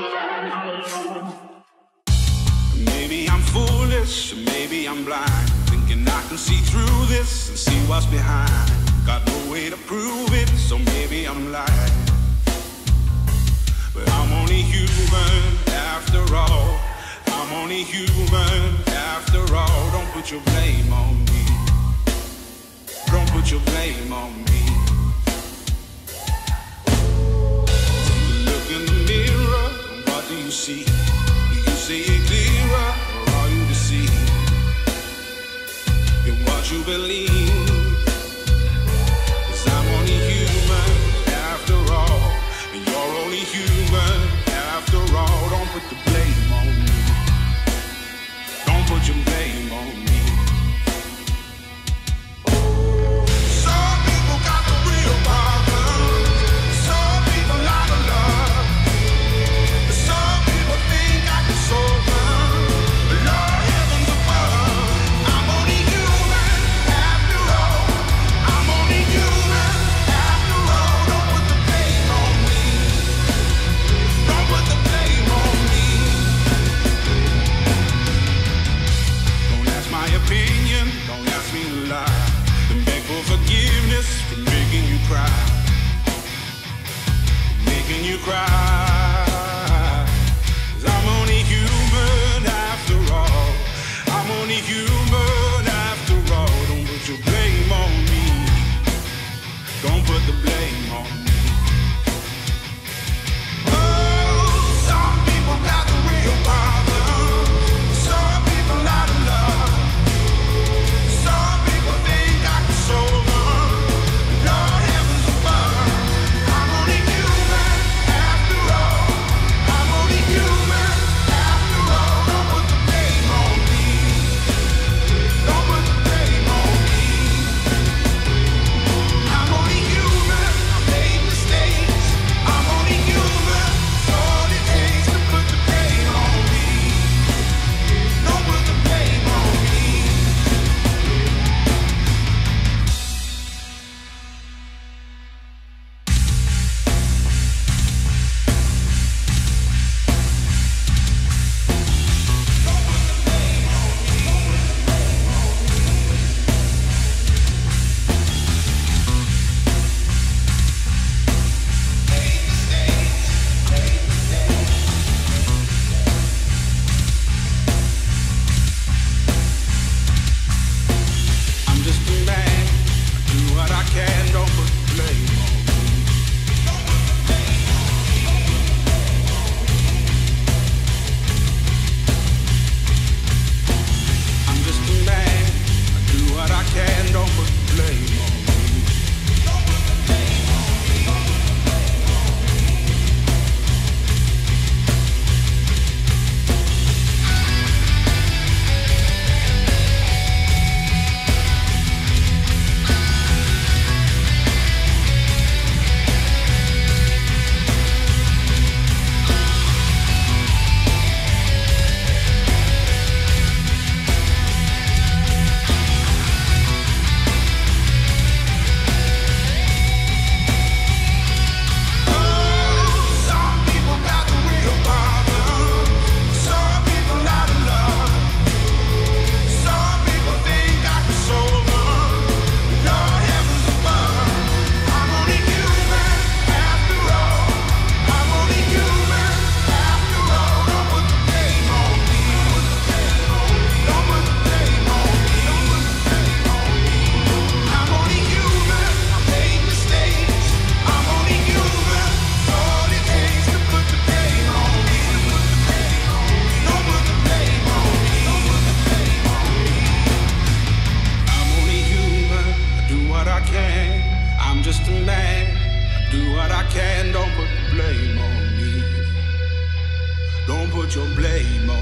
Maybe I'm foolish, maybe I'm blind, thinking I can see through this and see what's behind. Got no way to prove it, so maybe I'm lying. But I'm only human after all. I'm only human after all. Don't put your blame on me. Don't put your blame on me. Take a look in the mirror, what do you see? Do you see it clearer, or are you deceived in what you believe? 'Cause I'm only human after all, and you're only human after all. Don't put the blame on me. Don't put your blame on me. Some people got the real problems. Some people out of love. Some people think I can solve them. But Lord heavens above, I'm only human after all. I'm only human after all. Don't put the blame on me. Don't put the blame on me. Don't ask my opinion, don't ask me to lie. Then beg for forgiveness for making you cry. Making you cry. 'Cause I'm only human after all. I'm only human after all. Don't put your blame on me. Don't put the blame on me. Oh, some people got the real problems. Some people out of love. Some people think I can solve them. Lord heavens above, I'm only human after all. I'm only human after all. Don't put the blame on me. Don't put the blame on me. I'm only human. I made mistakes. I'm only human. All it takes to put the blame on me. Don't put the blame on me. I'm just a man. I do what I can. Don't put the blame on me. I'm just a man. I do what I can. Don't put the blame on me. Some people got the real problems. Some people out of love. Some people think I can solve them. Lord heavens above, I'm only human after all. I'm only human after all. Don't put the blame on me. Don't put the blame on me. I'm only human. I made mistakes. I'm only human. All it takes to put the blame on me. Don't put the blame on me. I'm only human. I do what I can. I'm just a man. I do what I can. Don't put the blame on me. Don't put your blame on me.